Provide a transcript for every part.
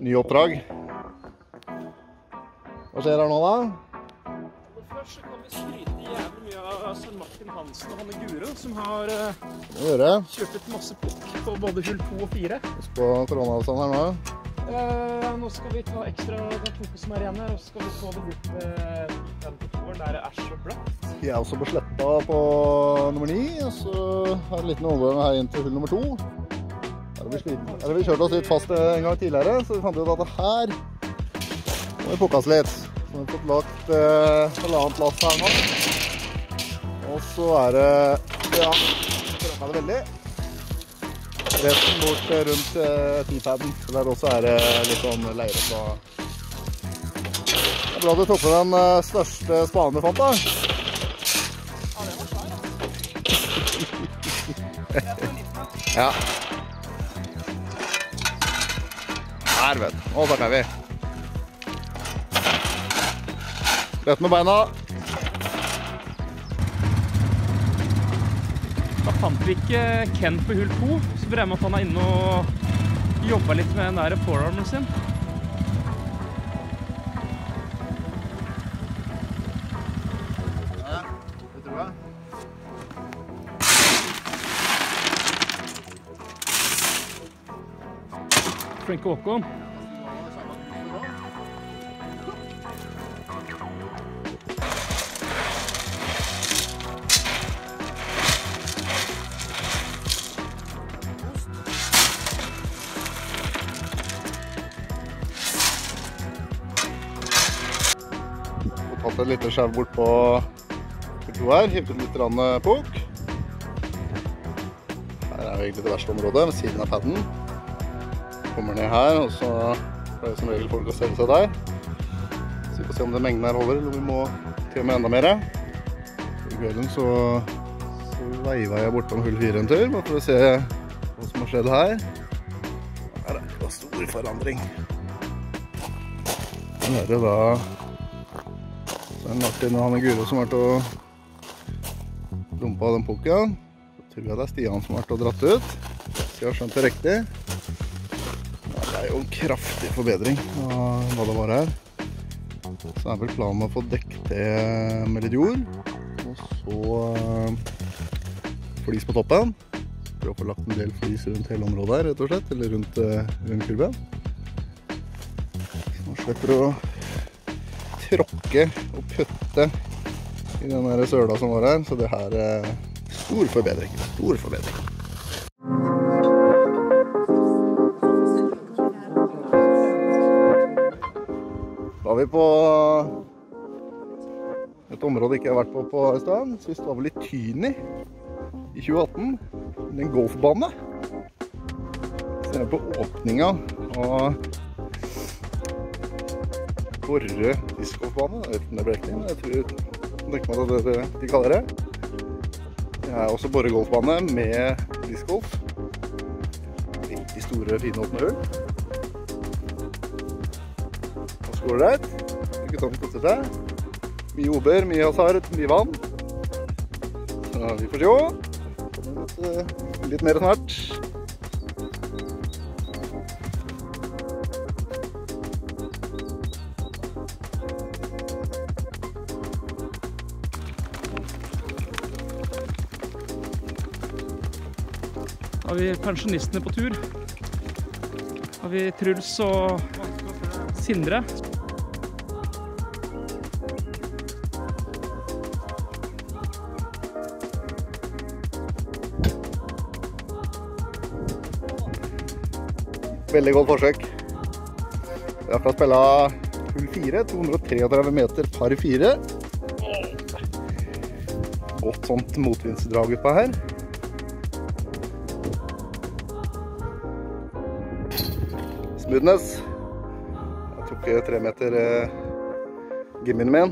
Ny oppdrag. Hva skjer her nå da? Først kan vi skryte jævlig mye av Svein Martin Hansen og Hanne Guro, som har kjørt ut masse pukk på både hull 2 og 4. Husk på koronaavstand her nå. Nå skal vi ta ekstra den pukken som er igjen her, og så skal vi få det bort den på toeren, der er æsj og bløtt. Vi er også på sletta på nummer 9, og så har vi en liten overgang her inn til hull nummer 2. Her har vi kjørt oss litt fast en gang tidligere, så vi fant ut at det her må vi pukke oss litt. Så vi har fått lagt halvannet last her nå. Og så er det, ja, krømmer det veldig. Resten bort rundt T-paden, så der også er det litt sånn leire på. Det er bra du tok med den største spanen du fant da. Ja, det var svær, da. Ja. Her, vet du. Nå snakker vi. Rett med beina. Da fant vi ikke Ken på hull 2, så ble jeg med at han er inne og jobber litt med den der forearmen sin. Ja, det tror jeg. Frank Håkon. Tatt et lite skjev bort på to her, hivet ut litt pukk. Her er jo egentlig det verste området, ved siden av padden. Kommer ned her, og så er det som regel folk å stelle seg der. Så vi får se om den mengden her holder, eller om vi må til og med enda mer. I kvelden så veivet jeg bortom hull 4 en tur, bare for å se hva som har skjedd her. Her er det en stor forandring. Her er det da Martin og Hanne Guro som har vært og dumpa den pukken. Så tror jeg det er Stian som har vært og dratt ut. Så jeg har skjønt det riktig. Ja, det er jo en kraftig forbedring av hva det var her. Så er vel planen å få dekket det med litt jord. Og så flis på toppen. Prøve å få lagt en del flis rundt hele området her, rett og slett. Eller rundt kurven. Så nå slipper du å tråkke og putte i den der søla som var her, så det her er stor forbedring. Da er vi på et område ikke jeg har vært på en sted. Sist var vel i Tyni i 2018, en golfbane. Så er vi på åpninga av Borre discgolfbane. Jeg vet ikke om det ble ekning, men jeg tror det er det de kaller det. Det er også Borre golfbane med discgolf. Riktig store, fine åpne hull. Nå skåler det rett. Guttene koster seg. Mye ober, mye hasard, mye vann. Så vi får se. Kommer litt mer snart. Da har vi pensjonistene på tur. Da har vi Truls og Sindre. Veldig godt forsøk. Vi har akkurat spillet hull 4, 233 meter par 4. Godt sånt motvindsdrag utpå her. Smoothness. Jeg tok 3 meter gimmien med en.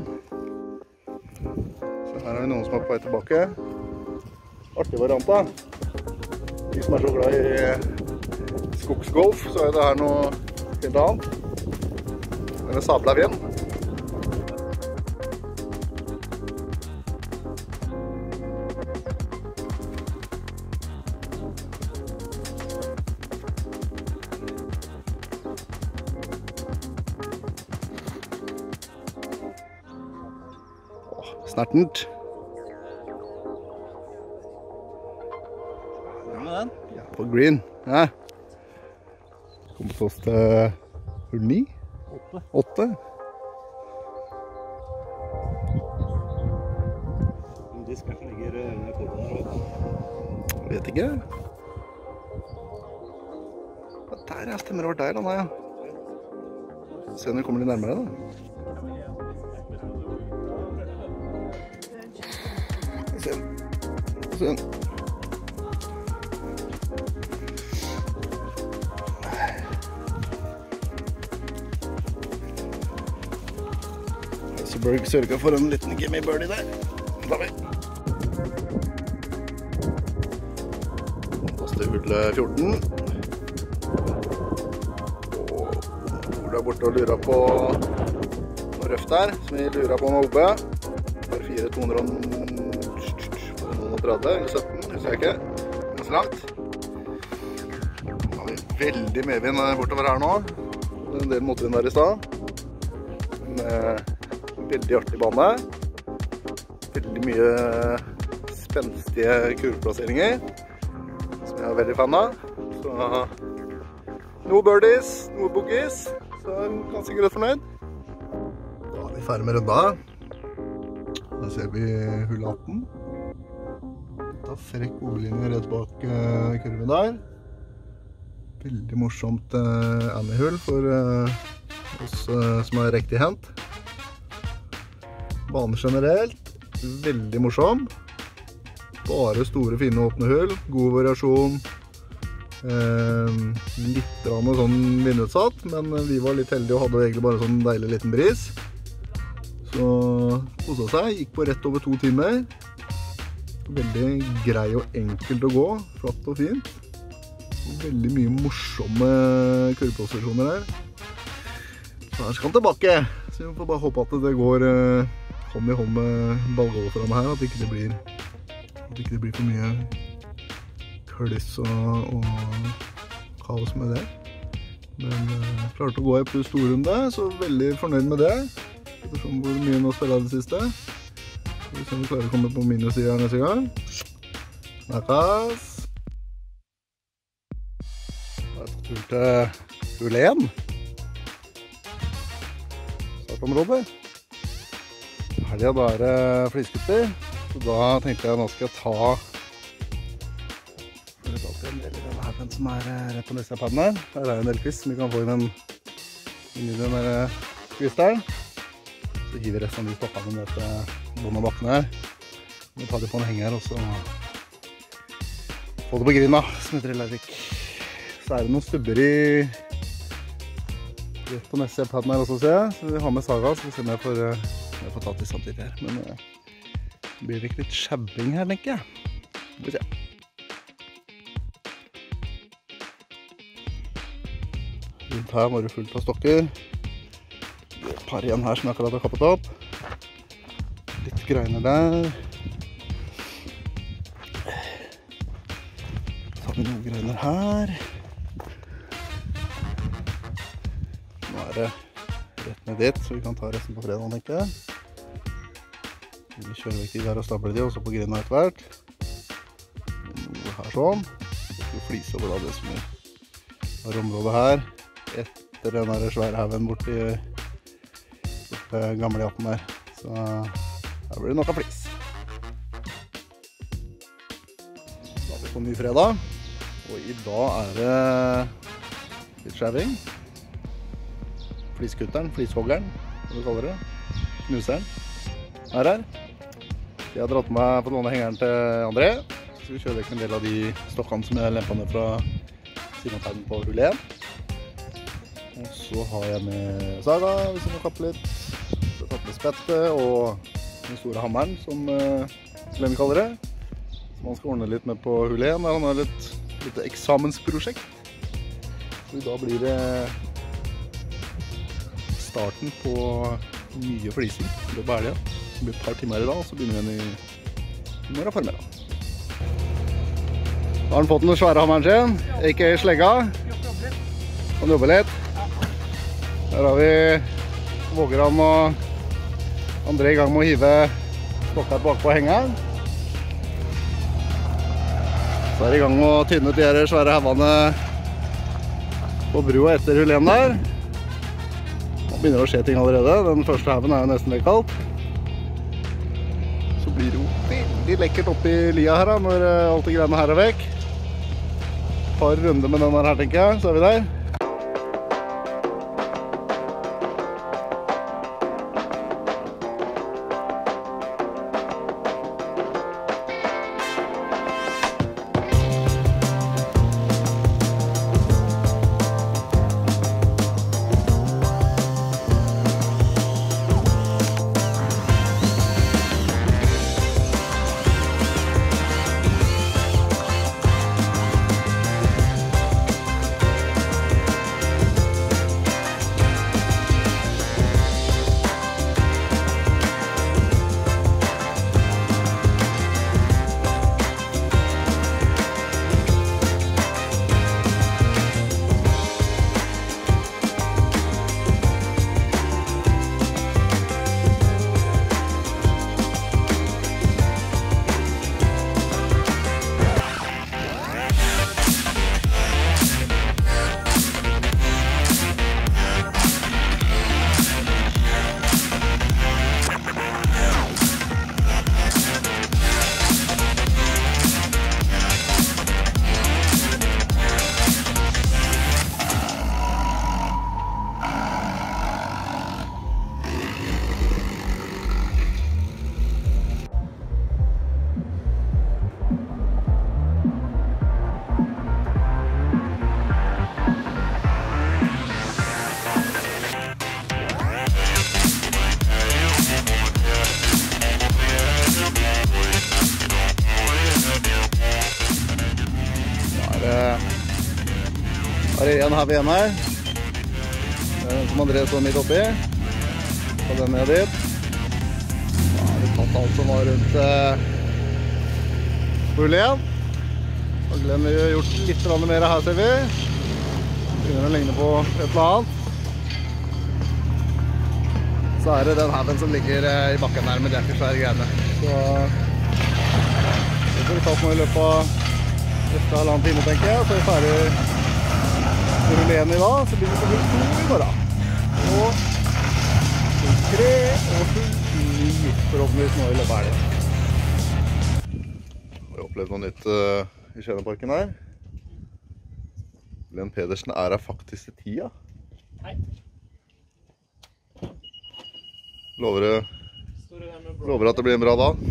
Så her har vi noen som er på vei tilbake. Artig variant da. De som er så glad i skogsgolf, så er det her noe helt annet. Denne sabla vind. Snertent. Ja, på green. Ja. Kommer til oss til hull 9. 8. De skal ikke ligge under koden her. Vet ikke. Der, ja, stemmer over der, Anna, ja. Se når vi kommer litt nærmere, da. Se. Heisenberg sørget for en liten gimme birdie der. Da vi. Kaster hullet 14. Og Ola er borte og lurer på noe røft der, som vi lurer på med OB. Par 4, 230 eller 17, husker jeg ikke. Ganske langt. Da har vi veldig medvind bortover her nå. En del motvind der i sted. En veldig artig bane. Veldig mye spenstige kurveplasseringer, som jeg er veldig fan av. Så noe birdies, noe boogies, så er jeg ganske greit fornøyd. Da er vi ferdig med runda. Da ser vi hull 18. Da frekk O-linje rett bak kurven der. Veldig morsomt Annie-hull for oss som er riktig hent. Bane generelt, veldig morsom. Bare store, fine åpne hull, god variasjon. Litt sånn vindutsatt, men vi var litt heldige og hadde egentlig bare sånn deilig liten bris. Så koset seg, gikk på rett over 2 timer. Veldig grei og enkelt å gå, flatt og fint. Og veldig mye morsomme kurveposisjoner her. Så her skal han tilbake, så vi får bare håpe at det går hånd i hånd med ballgolferne her, at det ikke blir for mye kliss og kaos med det. Men klarte å gå i pluss 2 runde, så veldig fornøyd med det. Hvor mye nå spiller det siste. Så vi ser om vi klarer å komme på minussiden neste gang. Snakkes! Da er det tur til hull 1. Startområdet. Helgen da er det fliskutter, så da tenkte jeg nå skal jeg ta en del i denne her som er rett på neste padden her. Her er en del quiz som vi kan få inn i den kvisteren. Så hiver vi resten av de stoppene ned til bånd av bakken her. Vi tar det på en henger og så få det på grina, som heter Leivik. Så er det noen stubber i rett på neste padden her også, ser jeg. Så vi har med saga, så vi ser om jeg får tatt de samtidig her. Men det blir ikke litt skjebbing her, tenker jeg. Vi får se. Rundt her var det fullt av stokker. Et par igjen her som jeg akkurat har kappet opp. Litt greiner der. Så har vi noen greiner her. Nå er det rett ned dit, så vi kan ta resten på fredag, tenker jeg. Vi kjører vekk de der og stabler de, og så på grina etter hvert. Noe her sånn. Så skal vi flise over da det som er området her. Etter den der svære haugen borti gamle jatten der. Så her blir det nok av flis. Da er vi på ny fredag, og i dag er det litt skjæving. Fliskutteren, flishoggeren, hva du kaller det, knuseren, er her. Jeg har dratt meg på låne hengeren til André, så vi kjører vekk en del av de stokkene som jeg lempet ned fra siden av tegnen på hull 1. Og så har jeg med saga, hvis jeg må kappe litt. Så tatt med spettet og den store hammeren, som Glenn kaller det. Som han skal ordne litt med på hull 1, der han har litt eksamensprosjekt. Så i dag blir det starten på mye flising. Det blir helgen. Det blir et par timer i dag, og så begynner vi igjen i morgen formiddag. Da har han fått den svære hammeren sin, ikke slegga. Han jobber litt. Der har vi Vågeran og André i gang med å hive stokket bak på hengeren. Så er det i gang med å tynne ut de her svære havene på brua etter hull 1 der. Nå begynner det å skje ting allerede. Den første haven er jo nesten litt kaldt. Så blir det jo veldig lekkert oppi lia her da, når alt de greiene her er vekk. Et par runder med den her, tenker jeg, så er vi der. Her er en hav igjen her. Den som André står midt oppi. Og den ned dit. Da har vi tatt alt som var rundt hull 1. Og Glenn har gjort litt mer her, ser vi. Begynner å ligne på et eller annet. Så er det den haven som ligger i bakken her med de ikke svære greiene. Så det får vi tatt nå i løpet av neste halvannen time, tenker jeg. Så er vi ferdig hull 1 i dag, så blir det på hull 2 i morgen. Og hull 3 og hull 9 forhåpentligvis nå i løpet av helgen. Vi har opplevd noe nytt i Skjæneparken her. Glenn Pedersen er her faktisk til tida. Hei. Lover at det blir en bra dag.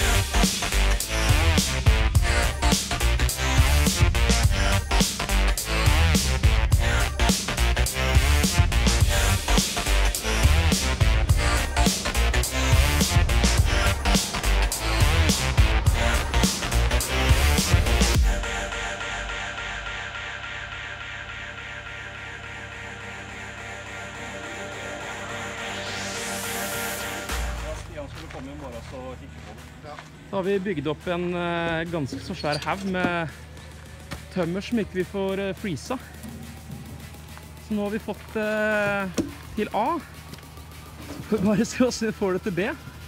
Da har vi bygd opp en ganske så svær hav med tømmer som ikke vi får freeza. Så nå har vi fått til A. Så får vi bare se hvordan vi får det til B.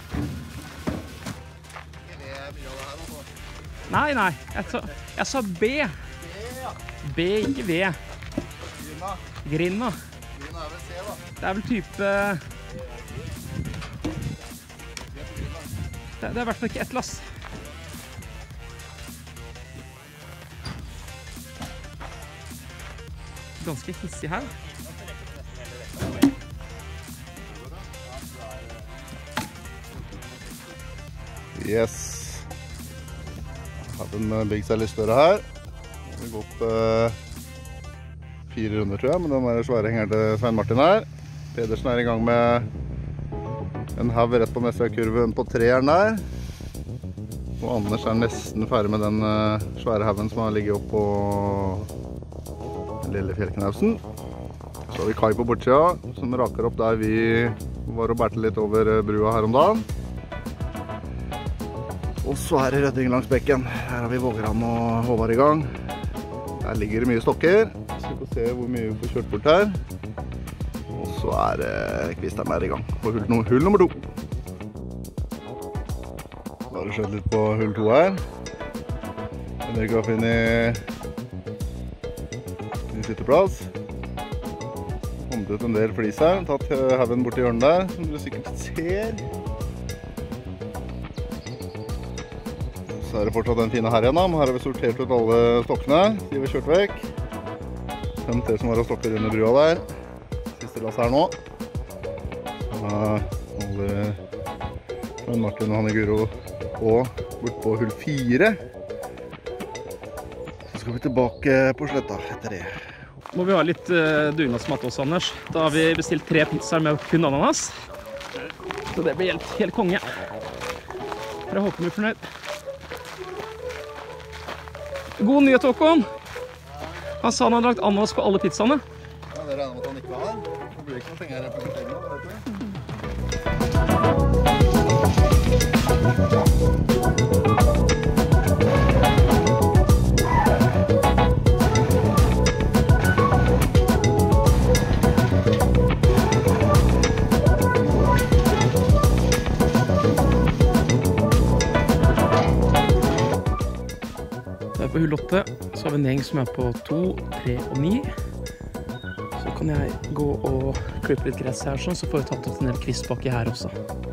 Nei, jeg sa B. B, ikke V. Grinda. Det er vel type... Det er i hvert fall ikke et lass. Ganske hissig her. Yes. Haven bygger seg litt større her. Vi går opp 4 runder, tror jeg, med den der svære hengeren til Svein Martin her. Pedersen er i gang med en hav rett på neste kurven på 3'eren der. Og Anders er nesten ferdig med den svære haven som har ligget opp på den lille fjellknausen. Så har vi Kai på bortsida, som raker opp der vi var og bærte litt over brua her om dagen. Og så er det rødding langs bekken. Her har vi Vågeran og Håvard i gang. Der ligger det mye stokker. Så vi får se hvor mye vi får kjørt bort her. Og så er Kvisteren i gang på hull nummer 2. har det skjedd litt på hull 2 her. Henrik har funnet sin sitteplass. Kommet ut en del flis her, tatt haven bort i hjørnet der, som dere sikkert ser. Så er det fortsatt den fine her igjen da, men her har vi sortert ut alle stokkene, de vi har kjørt vekk. Sendt det som var av stokker under brua der. Siste lass her nå. Så holder Martin og Hanne Guro og bort på hull 4. Så skal vi tilbake på sletta etter det. Må vi ha litt dugnadsmat også, Anders. Da har vi bestilt 3 pizzaer med kun ananas. Så det blir helt konge. Jeg håper vi er fornøyd. God nyhet, Håkon! Han sa han hadde lagt ananas på alle pizzaene. Ja, det regner med at han ikke har. Det blir ikke noe penger her på hotellet, vet du. På hull 8 så har vi en gjeng som er på 2, 3 og 9. Så kan jeg gå og klippe litt gress her sånn, så får vi tatt ut en del kvistbakke her også.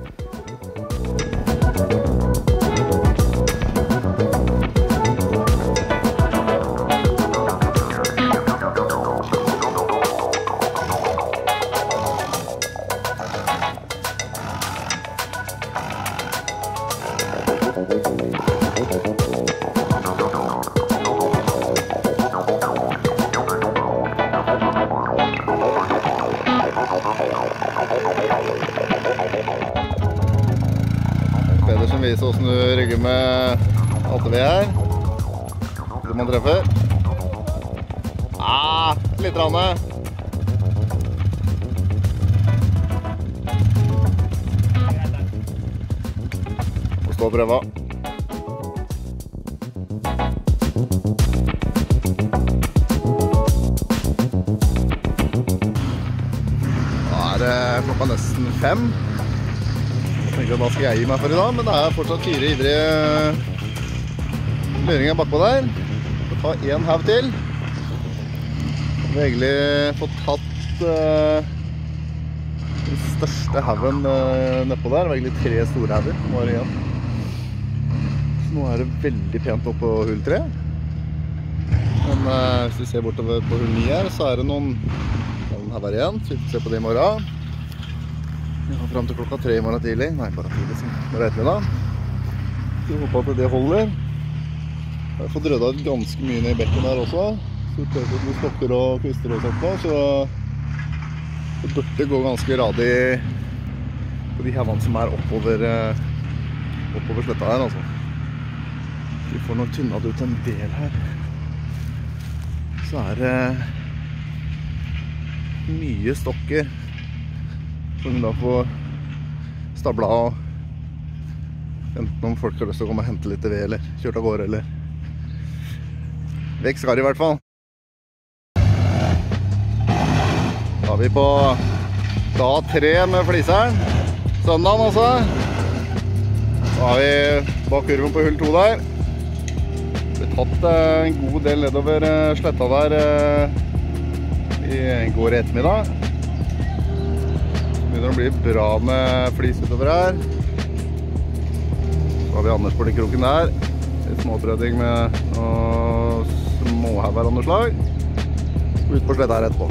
Pedersen viser hvordan du rygger med ATV her. Det man treffer. Litt rande. Og stå og prøve. Da er det klokka nesten 5. Da skal jeg gi meg for i dag, men det er fortsatt 4 ivrige løringer bakpå der. Vi tar en haug til. Vi har egentlig fått tatt den største haugen nedpå der. Det var egentlig 3 store hauger som var igjen. Så nå er det veldig pent oppe på hull 3. Men hvis vi ser bortover på hull 9 her, så er det noen hauger igjen. Så vi får se på det i morgen. Ja, frem til klokka 3 i morgen tidlig. Nei, bare tidlig, så bare ettermiddag. Så jeg håper at det holder. Jeg har fått rødda ut ganske mye ned i bekken der også. Sortert ut med stokker og kvister og sånt nå, så det burde gå ganske radig på de hevene som er oppover sletta her, altså. Vi får nok tynnet ut en del her. Så er det mye stokker som vi da får stabla og enten om folk har lyst til å komme og hente litt ved, eller kjørt av gårde, eller vekk skal det i hvert fall. Da er vi på dag 3 med fliseren. Søndagen også. Da har vi bak kurven på hull 2 der. Vi har tatt en god del nedover sletta der i går ettermiddag. Det begynner å bli bra med flis utover her. Så har vi Anders på den kroken der. Litt småprøving med noen småhauger av noe slag. Ut på sletta her etterpå.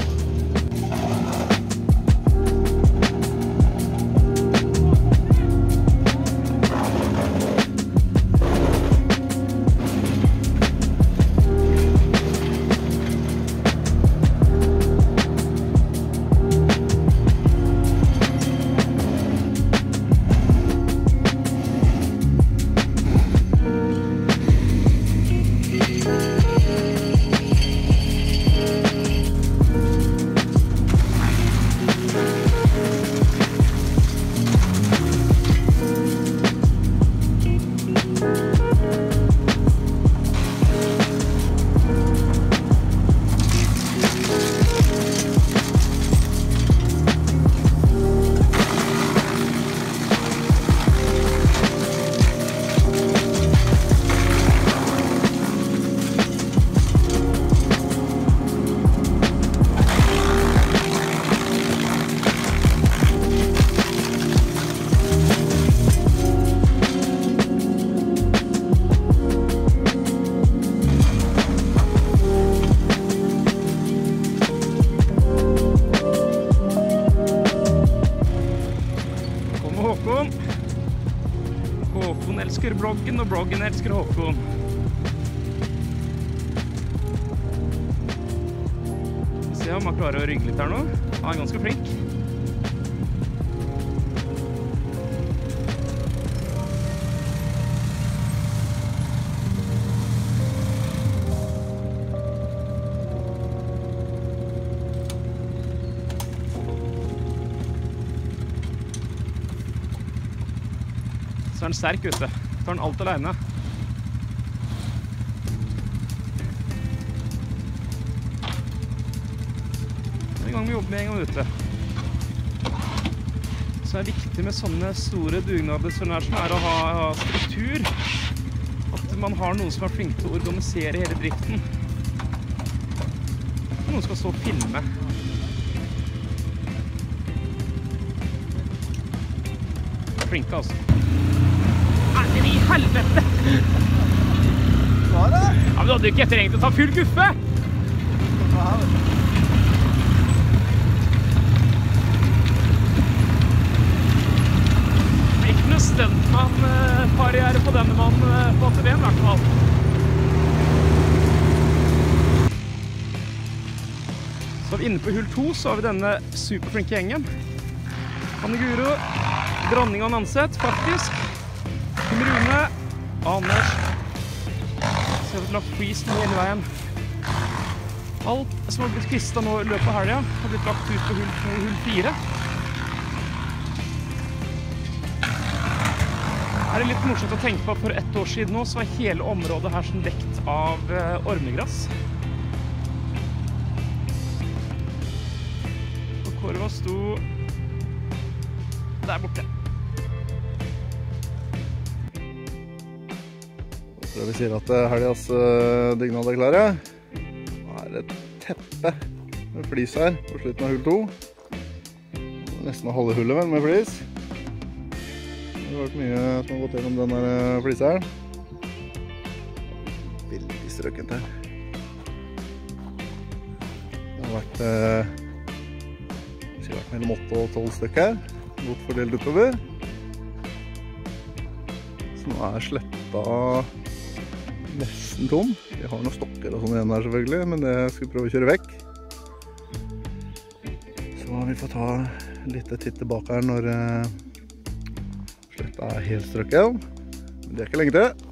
Håkon, og bloggen elsker Håkon. Se om han klarer å rygge litt her nå. Han er ganske flink. Så er den sterk ute. Tar den alt alene. Det er i gang med å jobbe med en gang ute. Så er det viktig med sånne store dugnader som er å ha struktur. At man har noen som er flink til å organisere hele driften. Noen skal stå og filme. Flinke, altså. I helvete! Hva er det? Ja, men du hadde jo ikke trengt å ta full guffe! Det blir ikke noe stuntmann-karriere på denne mannen på ATV-en, i hvert fall. Så inne på hull 2 så har vi denne superflinke gjengen. Anne Guro, dronning av Nanset, faktisk. Rune, Anders, så har vi lagt freezen hele veien. Alt som har blitt kvistet nå i løpet av helgen har blitt lagt ut på hull 2 og hull 4. Her er det litt morsomt å tenke på at for 1 år siden nå så var hele området her som dekt av ormegrass. Og korva sto der borte. Vi sier at helgas dugnad er klare. Nå er det et teppe med flis her på slutten av hull 2. Nesten halve hullet med flis. Det har vært mye som har gått gjennom den der flisa her. Veldig strøkent her. Det har vært, mellom 8 og 12 stykker her. Godt fordelt utover. Så nå er sletta nesten tom. Vi har noen stokker og sånn igjen her selvfølgelig, men det skal vi prøve å kjøre vekk. Så vi får ta litt titt tilbake her når sletta er helt strøkket. Men det er ikke lenge til.